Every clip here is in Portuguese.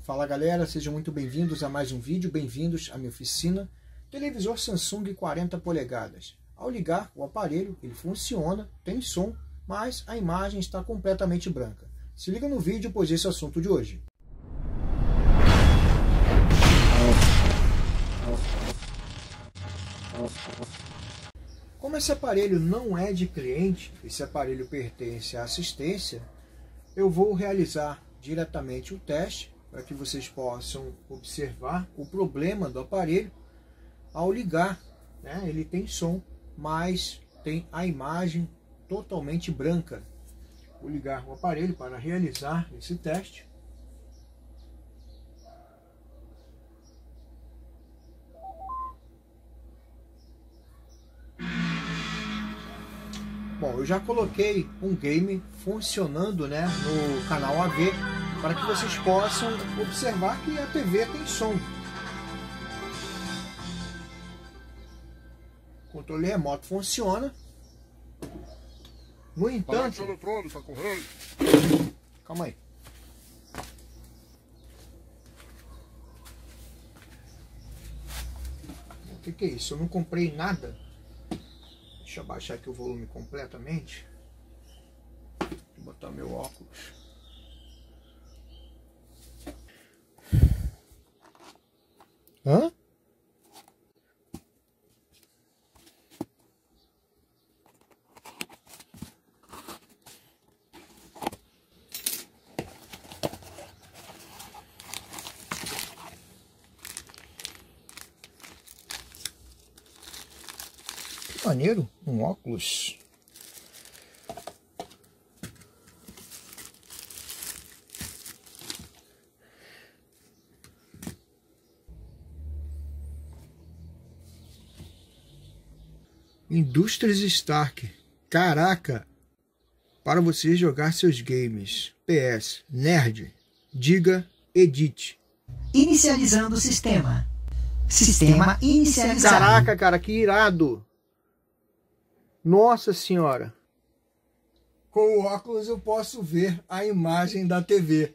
Fala galera, sejam muito bem-vindos a mais um vídeo, bem-vindos à minha oficina. Televisor Samsung 40 polegadas. Ao ligar o aparelho, ele funciona, tem som, mas a imagem está completamente branca. Se liga no vídeo, pois esse é o assunto de hoje. Como esse aparelho não é de cliente, esse aparelho pertence à assistência, eu vou realizar diretamente o teste para que vocês possam observar o problema do aparelho. Ao ligar, né, ele tem som, mas tem a imagem totalmente branca. Vou ligar o aparelho para realizar esse teste. Bom, eu já coloquei um game funcionando, né, no canal AV, para que vocês possam observar que a TV tem som. O controle remoto funciona. No entanto... Calma aí. O que é isso? Eu não comprei nada. Deixa eu abaixar aqui o volume completamente. Vou botar meu óculos. Hã? Que maneiro, um óculos. Indústrias Stark. Caraca! Para você jogar seus games. PS. Nerd. Diga edit. Inicializando o sistema. Sistema inicializado. Caraca, cara, que irado! Nossa senhora! Com o óculos eu posso ver a imagem da TV.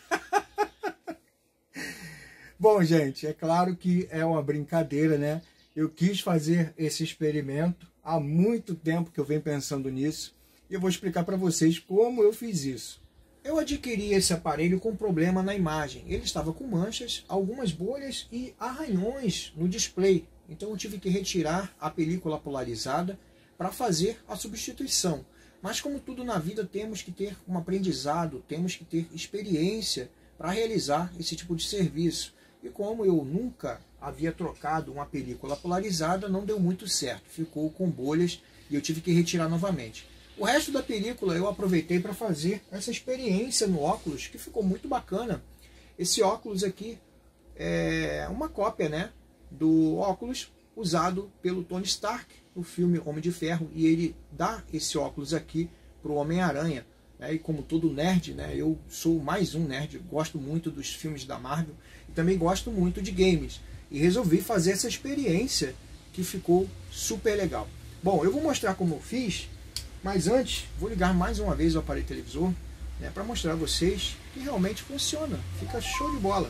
Bom, gente, é claro que é uma brincadeira, né? Eu quis fazer esse experimento há muito tempo que eu venho pensando nisso e eu vou explicar para vocês como eu fiz isso. Eu adquiri esse aparelho com problema na imagem. Ele estava com manchas, algumas bolhas e arranhões no display. Então eu tive que retirar a película polarizada para fazer a substituição. Mas como tudo na vida, temos que ter um aprendizado, temos que ter experiência para realizar esse tipo de serviço. E como eu nunca havia trocado uma película polarizada, não deu muito certo. Ficou com bolhas e eu tive que retirar novamente. O resto da película eu aproveitei para fazer essa experiência no óculos, que ficou muito bacana. Esse óculos aqui é uma cópia, né, do óculos usado pelo Tony Stark no filme Homem de Ferro. E ele dá esse óculos aqui para o Homem-Aranha. E como todo nerd, né, eu sou mais um nerd, gosto muito dos filmes da Marvel e também gosto muito de games. E resolvi fazer essa experiência que ficou super legal. Bom, eu vou mostrar como eu fiz, mas antes vou ligar mais uma vez o aparelho televisor, né, para mostrar a vocês que realmente funciona, fica show de bola.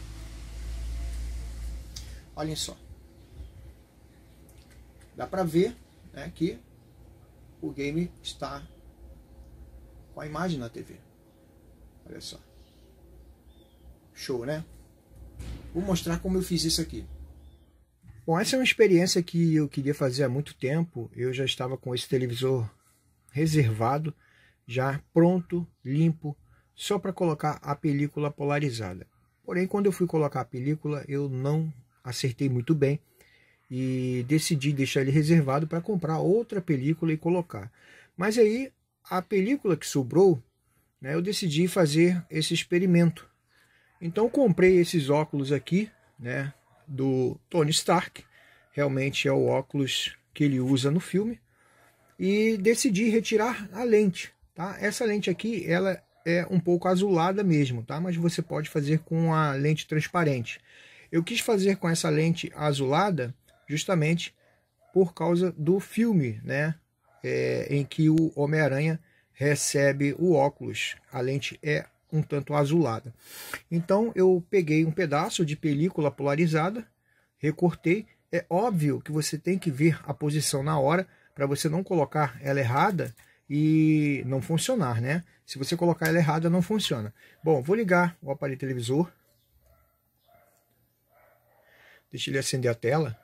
Olhem só. Dá para ver, né, que o game está com a imagem na TV. Olha só. Show, né? Vou mostrar como eu fiz isso aqui. Bom, essa é uma experiência que eu queria fazer há muito tempo. Eu já estava com esse televisor reservado, já pronto, limpo, só para colocar a película polarizada. Porém, quando eu fui colocar a película, eu não acertei muito bem e decidi deixar ele reservado para comprar outra película e colocar. Mas aí, a película que sobrou, né, eu decidi fazer esse experimento. Então comprei esses óculos aqui, né, do Tony Stark. Realmente é o óculos que ele usa no filme. E decidi retirar a lente, tá? Essa lente aqui, ela é um pouco azulada mesmo, tá? Mas você pode fazer com a lente transparente. Eu quis fazer com essa lente azulada justamente por causa do filme, né? Em que o Homem-Aranha recebe o óculos. A lente é um tanto azulada. Então eu peguei um pedaço de película polarizada, recortei. É óbvio que você tem que ver a posição na hora para você não colocar ela errada e não funcionar, né? Se você colocar ela errada, não funciona. Bom, vou ligar o aparelho televisor. Deixa ele acender a tela.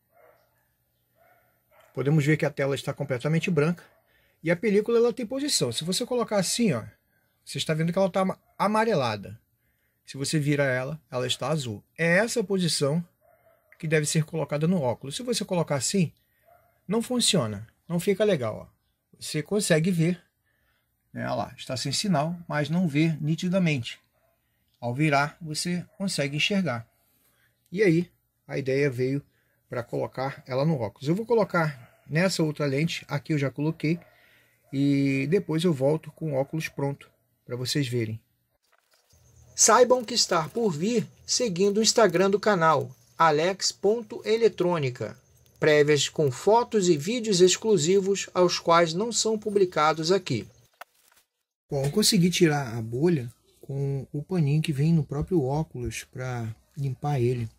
Podemos ver que a tela está completamente branca. E a película ela tem posição. Se você colocar assim, ó, você está vendo que ela está amarelada. Se você vira ela, ela está azul. É essa a posição que deve ser colocada no óculos. Se você colocar assim, não funciona. Não fica legal. Ó. Você consegue ver. Né, olha lá, está sem sinal, mas não vê nitidamente. Ao virar, você consegue enxergar. E aí, a ideia veio para colocar ela no óculos. Eu vou colocar nessa outra lente, aqui eu já coloquei, e depois eu volto com o óculos pronto, para vocês verem. Saibam que está por vir seguindo o Instagram do canal, alex.eletrônica, prévias com fotos e vídeos exclusivos aos quais não são publicados aqui. Bom, eu consegui tirar a bolha com o paninho que vem no próprio óculos para limpar ele.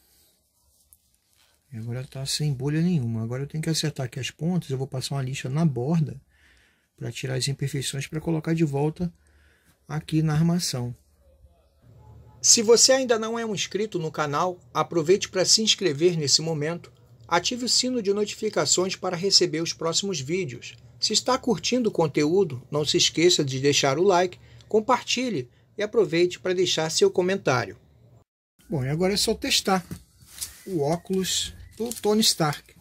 E agora está sem bolha nenhuma. Agora eu tenho que acertar aqui as pontas. Eu vou passar uma lixa na borda para tirar as imperfeições para colocar de volta aqui na armação. Se você ainda não é um inscrito no canal, aproveite para se inscrever nesse momento. Ative o sino de notificações para receber os próximos vídeos. Se está curtindo o conteúdo, não se esqueça de deixar o like, compartilhe e aproveite para deixar seu comentário. Bom, e agora é só testar o óculos do Tony Stark.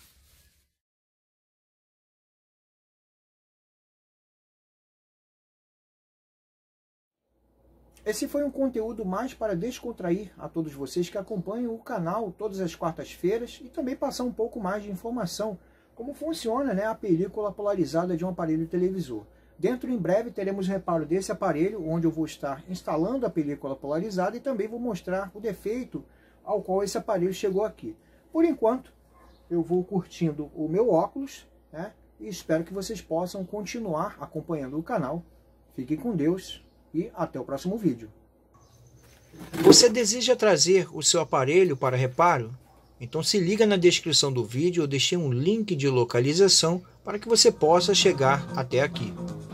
Esse foi um conteúdo mais para descontrair a todos vocês que acompanham o canal todas as quartas-feiras e também passar um pouco mais de informação como funciona, né, a película polarizada de um aparelho televisor. Dentro, em breve, teremos reparo desse aparelho, onde eu vou estar instalando a película polarizada e também vou mostrar o defeito ao qual esse aparelho chegou aqui. Por enquanto, eu vou curtindo o meu óculos, né, e espero que vocês possam continuar acompanhando o canal. Fiquem com Deus e até o próximo vídeo. Você deseja trazer o seu aparelho para reparo? Então se liga na descrição do vídeo, eu deixei um link de localização para que você possa chegar até aqui.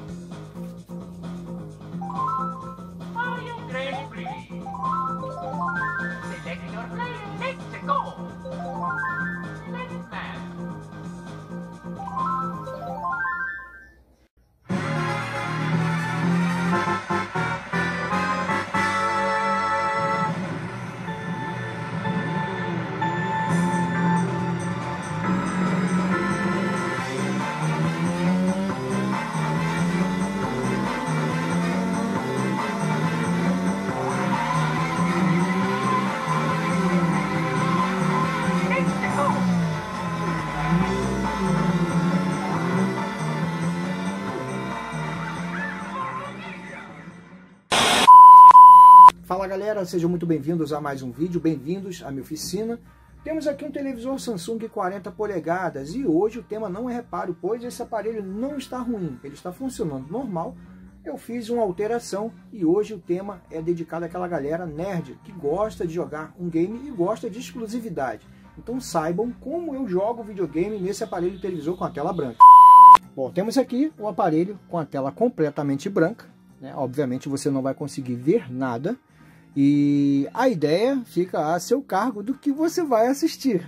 Fala galera, sejam muito bem-vindos a mais um vídeo, bem-vindos à minha oficina. Temos aqui um televisor Samsung 40 polegadas e hoje o tema não é reparo, pois esse aparelho não está ruim, ele está funcionando normal. Eu fiz uma alteração e hoje o tema é dedicado àquela galera nerd que gosta de jogar um game e gosta de exclusividade. Então saibam como eu jogo videogame nesse aparelho televisor com a tela branca. Bom, temos aqui o aparelho com a tela completamente branca, né? Obviamente você não vai conseguir ver nada. E a ideia fica a seu cargo do que você vai assistir.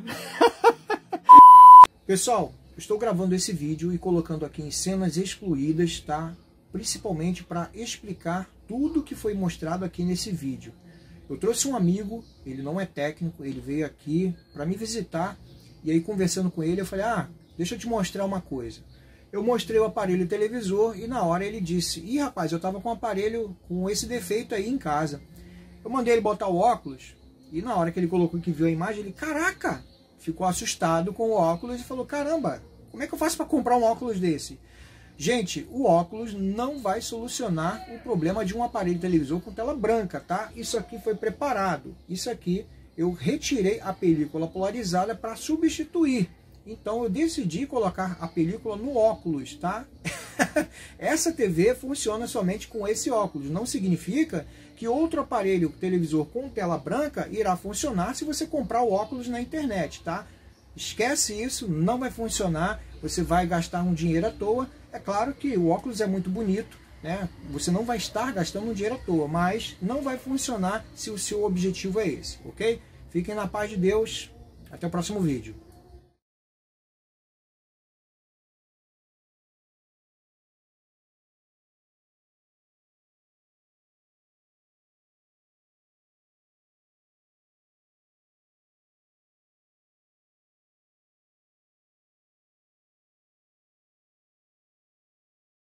Pessoal, estou gravando esse vídeo e colocando aqui em cenas excluídas, tá? Principalmente para explicar tudo que foi mostrado aqui nesse vídeo. Eu trouxe um amigo, ele não é técnico, ele veio aqui para me visitar. E aí conversando com ele eu falei, deixa eu te mostrar uma coisa. Eu mostrei o aparelho televisor e na hora ele disse, ih rapaz, eu estava com um aparelho com esse defeito aí em casa. Eu mandei ele botar o óculos e na hora que ele colocou que viu a imagem, ele, caraca, ficou assustado com o óculos e falou, caramba, como é que eu faço para comprar um óculos desse? Gente, o óculos não vai solucionar o problema de um aparelho televisor com tela branca, tá? Isso aqui foi preparado. Isso aqui eu retirei a película polarizada para substituir. Então eu decidi colocar a película no óculos, tá? Essa TV funciona somente com esse óculos. Não significa que outro aparelho televisor com tela branca irá funcionar se você comprar o óculos na internet, tá? Esquece isso, não vai funcionar, você vai gastar um dinheiro à toa. É claro que o óculos é muito bonito, né? Você não vai estar gastando um dinheiro à toa, mas não vai funcionar se o seu objetivo é esse, ok? Fiquem na paz de Deus, até o próximo vídeo.